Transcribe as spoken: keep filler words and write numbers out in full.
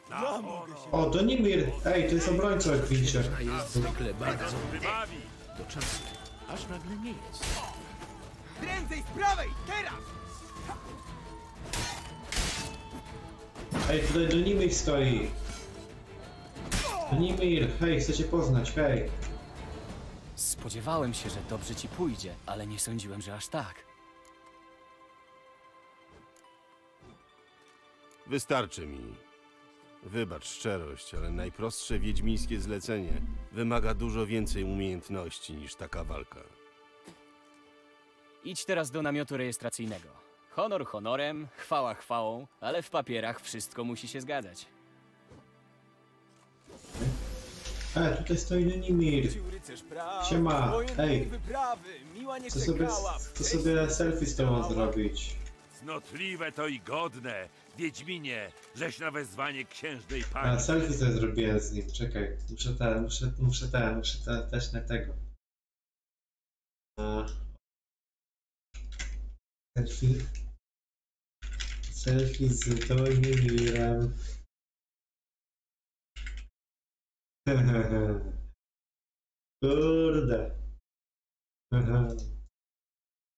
Ja mogę się... O, Donimir! Ej, to jest obrońca, jak widzicie. Jest zwykle bardzo Wybawi! do czasu, aż nagle nie jest. Prędzej z prawej! Teraz! Ej, tutaj Donimir stoi. Donimir, hej, chcę cię poznać, hej. Spodziewałem się, że dobrze ci pójdzie, ale nie sądziłem, że aż tak. Wystarczy mi. Wybacz szczerość, ale najprostsze wiedźmińskie zlecenie wymaga dużo więcej umiejętności niż taka walka. Idź teraz do namiotu rejestracyjnego. Honor honorem, chwała chwałą, ale w papierach wszystko musi się zgadzać. E, tutaj stoi Donimir. Siema, ej. Wyprawy, miła nie Chcę sobie, czekała. chcę sobie selfie z tobą zrobić. Cnotliwe to i godne, Wiedźminie, żeś na wezwanie księżnej A, pani. selfie sobie zrobiłem z nim, czekaj. Muszę ten, muszę, muszę ten, muszę te, też na tego. A. Selfie. Selfie z Donimirem. Kurde.